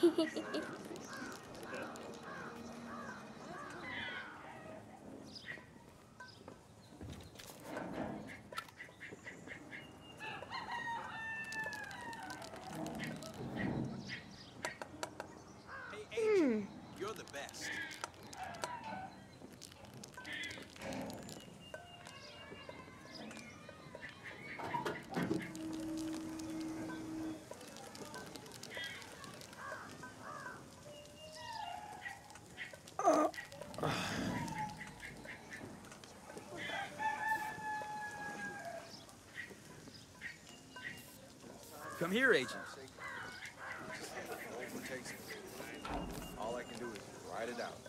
Hey, Agent, you're the best. Come here, Agent. All I can do is ride it out.